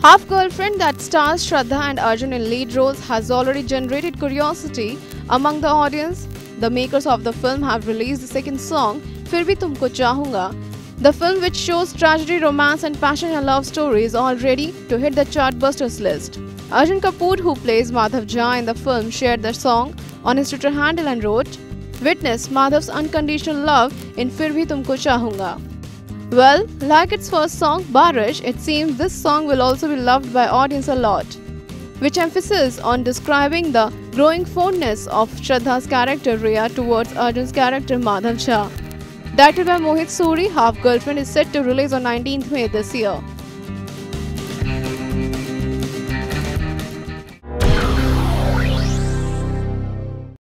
Half Girlfriend, that stars Shraddha and Arjun in lead roles, has already generated curiosity among the audience. The makers of the film have released the second song, Fir Bhi Tumko Chahunga. The film, which shows tragedy, romance and passion and love story, is all ready to hit the chartbusters list. Arjun Kapoor, who plays Madhav Jha in the film, shared the song on his Twitter handle and wrote, "Witness Madhav's unconditional love in Fir Bhi Tumko Chahunga." Well, like its first song, Barish, it seems this song will also be loved by audience a lot, which emphasizes on describing the growing fondness of Shraddha's character Riya towards Arjun's character Madhav Jha. Directed by Mohit Suri, Half Girlfriend is set to release on 19th May this year.